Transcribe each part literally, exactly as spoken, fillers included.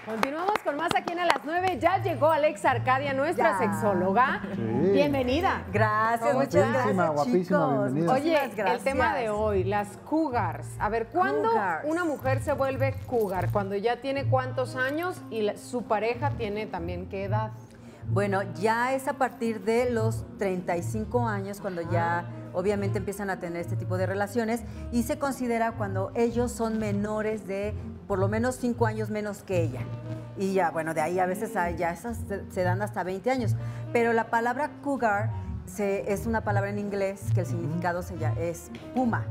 Continuamos con más aquí en A las nueve. Ya llegó Alexa Arcadia, nuestra Ya. sexóloga. Sí. Bienvenida. Gracias, muchas Guapísima, gracias, guapísima, chicos. bienvenida. Oye, Muchísimas gracias. el tema de hoy, las cougars. A ver, ¿cuándo Cougars. una mujer se vuelve cougar? ¿Cuando ya tiene cuántos años y la- su pareja tiene también qué edad? Bueno, ya es a partir de los treinta y cinco años cuando ya obviamente empiezan a tener este tipo de relaciones y se considera cuando ellos son menores de por lo menos cinco años menos que ella. Y ya, bueno, de ahí a veces a- ya esas se, se dan hasta veinte años. Pero la palabra cougar se- es una palabra en inglés que el significado se llama, es puma.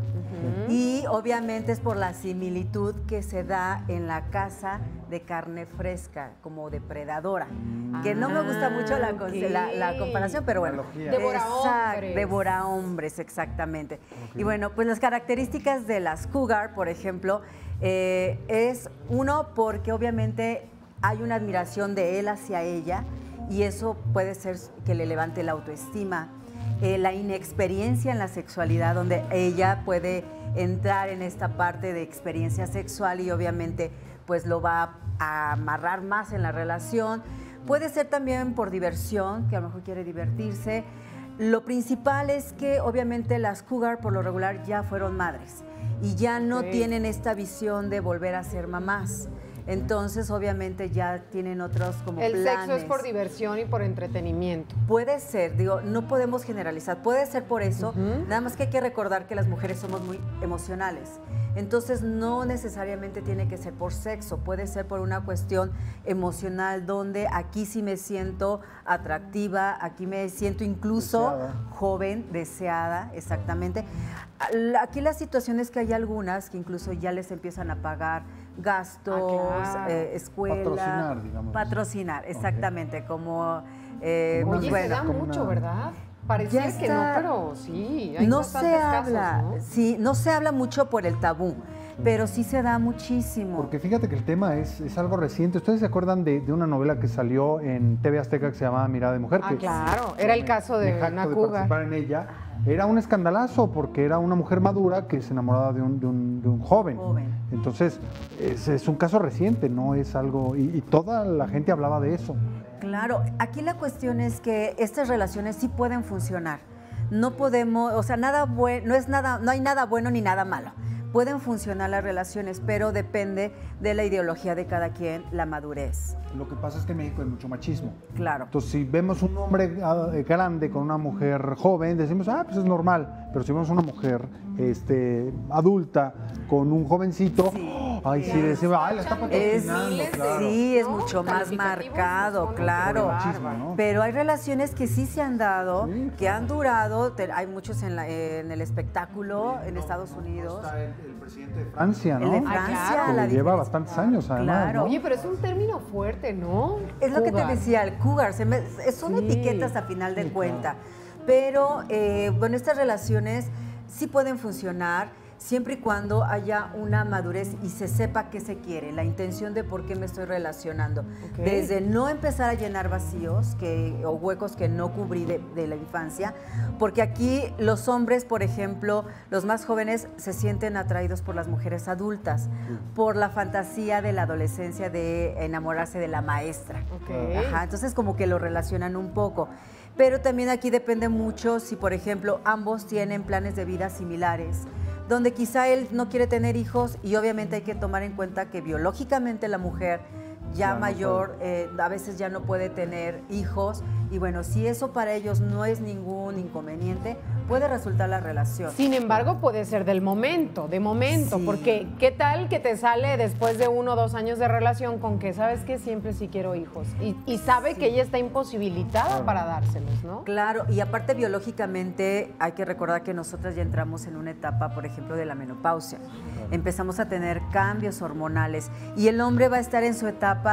Y obviamente es por la similitud que se da en la caza de carne fresca, como depredadora. Que no me gusta mucho la, con- ok. la- la comparación, pero bueno. Analogía. Devora Exacto, hombres. devora hombres, exactamente. Y bueno, pues las características de las cougar, por ejemplo, eh, es uno porque obviamente hay una admiración de él hacia ella y eso puede ser que le levante la autoestima. Eh, la inexperiencia en la sexualidad, donde ella puede entrar en esta parte de experiencia sexual y obviamente pues lo va a amarrar más en la relación. Puede ser también por diversión, que a lo mejor quiere divertirse. Lo principal es que obviamente las cougar por lo regular ya fueron madres y ya no Ok. tienen esta visión de volver a ser mamás. Entonces obviamente ya tienen otros como El planes. sexo es por diversión y por entretenimiento. Puede ser, digo, no podemos generalizar, puede ser por eso, nada más que hay que recordar que las mujeres somos muy emocionales. Entonces no necesariamente tiene que ser por sexo, puede ser por una cuestión emocional donde aquí sí me siento atractiva, aquí me siento incluso Deseada. joven, deseada, exactamente. Al- Aquí la situación es que hay algunas que incluso ya les empiezan a pagar gastos, Ah, claro. eh, escuela. Patrocinar, digamos. Patrocinar, exactamente, como... eh, Una Oye, meta, se da como mucho, una- ¿verdad? Parecía Ya que está. no, pero sí. Hay no bastantes se casos, habla, ¿no? sí, no se habla mucho por el tabú, pero sí se da muchísimo. Porque fíjate que el tema es, es algo reciente. ¿Ustedes se acuerdan de, de una novela que salió en T V Azteca que se llamaba Mirada de Mujer? Ah, que claro, era el me- caso de me jacto una de cougar. participar en ella. Era un escandalazo porque era una mujer madura que se enamoraba de un, de un, de un joven. Joven. Entonces, es, es un caso reciente, no es algo... Y, y toda la gente hablaba de eso. Claro, aquí la cuestión es que estas relaciones sí pueden funcionar. No podemos, o sea, nada bueno, no es nada, no hay nada bueno ni nada malo. Pueden funcionar las relaciones, pero depende de la ideología de cada quien, la madurez. Lo que pasa es que en México hay mucho machismo. Claro. Entonces, si vemos un hombre ah, grande con una mujer joven, decimos, ah, pues es normal. Pero si vemos una mujer este, adulta con un jovencito, Sí. ay, sí, decimos, ay, la está Es, patrocinando, claro. sí, es ¿no? mucho más Calificativos, marcado, ¿no? claro. Por el machismo, ¿no? Pero hay relaciones que sí se han dado, Sí, que han durado, te- hay muchos en, la- en el espectáculo, en Estados Unidos. Está el, el presidente de Francia, ¿no? El de Ah, Francia, claro. Que la lleva diferencia- bastantes años, además, Claro. ¿no? Oye, pero es un término fuerte, ¿no? Es lo que te Cougar. decía, el cougar, se me- son Sí. etiquetas a final de Sí, cuenta. Pero, eh, bueno, estas relaciones sí pueden funcionar siempre y cuando haya una madurez y se sepa qué se quiere, la intención de por qué me estoy relacionando. Ok. Desde no empezar a llenar vacíos que, o huecos que no cubrí de, de la infancia, porque aquí los hombres, por ejemplo, los más jóvenes se sienten atraídos por las mujeres adultas, por la fantasía de la adolescencia de enamorarse de la maestra. Ok. Ajá, entonces como que lo relacionan un poco. Pero también aquí depende mucho si, por ejemplo, ambos tienen planes de vida similares, donde quizá él no quiere tener hijos y obviamente hay que tomar en cuenta que biológicamente la mujer ya Ya no mayor eh, a veces ya no puede tener hijos y bueno, si eso para ellos no es ningún inconveniente, puede resultar la relación. Sin embargo, puede ser del momento, de momento, Sí. porque ¿qué tal que te sale después de uno o dos años de relación con que sabes que siempre sí quiero hijos? Y, y sabe Sí. que ella está imposibilitada para dárselos, ¿no? Claro, y aparte biológicamente hay que recordar que nosotras ya entramos en una etapa, por ejemplo, de la menopausia. Empezamos a tener cambios hormonales y el hombre va a estar en su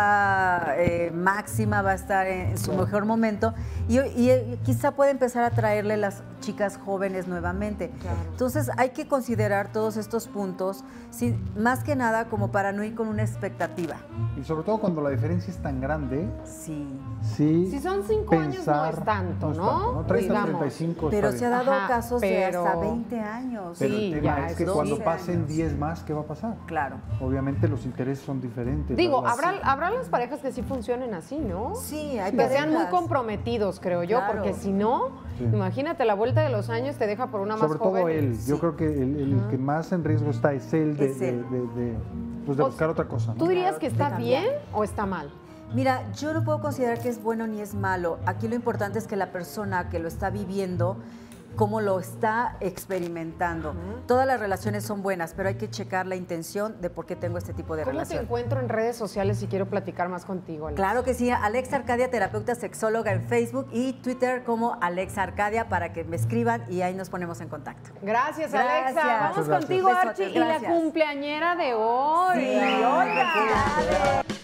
etapa eh, máxima, va a estar en su mejor momento y, y, eh, quizá puede empezar a traerle las chicas jóvenes nuevamente. Claro. Entonces hay que considerar todos estos puntos, sí, más que nada como para no ir con una expectativa. Y sobre todo cuando la diferencia es tan grande, Sí. sí. Si son cinco años, no es tanto, ¿no? treinta, Digamos. treinta y cinco. Pero está se ha bien. dado Ajá, casos pero- de hasta veinte años. Pero Sí, el tema ya es es que cuando doce pasen años. diez más, ¿qué va a pasar? Claro. Obviamente los intereses son diferentes. Digo, ¿verdad? habrá, habrá las parejas que sí funcionen así, ¿no? Sí, hay Que sean muy parejas. comprometidos, creo yo, Claro. porque si no, Sí. imagínate, la vuelta de los años te deja por una más Sobre todo joven. él. Yo Sí. creo que el, el que más en riesgo está es él de, Es él. de- de- de, pues de O buscar sea, otra cosa, ¿no? ¿Tú dirías Claro, que de está cambiar. bien o está mal? Mira, yo no puedo considerar que es bueno ni es malo. Aquí lo importante es que la persona que lo está viviendo, cómo lo está experimentando. Todas las relaciones son buenas, pero hay que checar la intención de por qué tengo este tipo de ¿Cómo te relación. encuentro en redes sociales si quiero platicar más contigo, Alex? Claro que sí, Alexa Arcadia, terapeuta sexóloga en Facebook y Twitter como Alexa Arcadia para que me escriban y ahí nos ponemos en contacto. Gracias, Gracias. Alexa. Vamos Muchas gracias. contigo, Besotes, Archie, y la gracias. cumpleañera de hoy. Sí, Oiga. felicidades.